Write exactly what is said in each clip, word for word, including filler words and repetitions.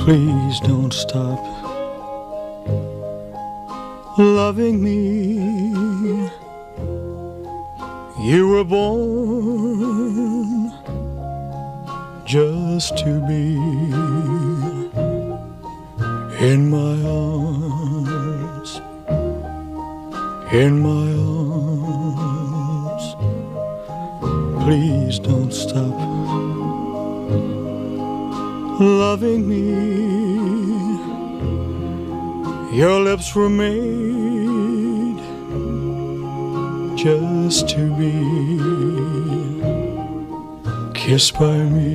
Please don't stop loving me. You were born just to be in my arms, in my arms. Please don't stop loving me. Your lips were made just to be kissed by me,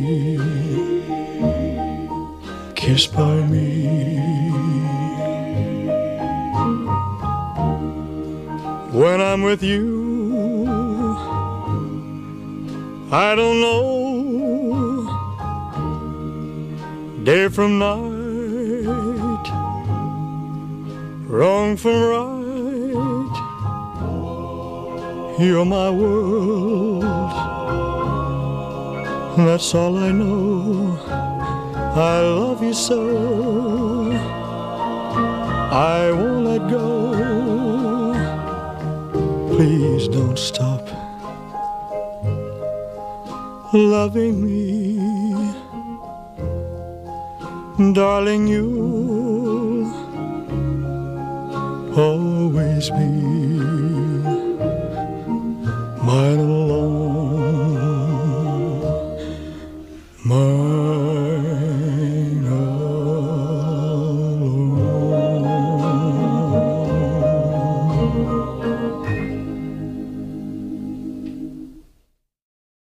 kissed by me. When I'm with you, I don't know day from night, wrong from right. You're my world, that's all I know. I love you so, I won't let go. Please don't stop loving me. Darling, you'll always be my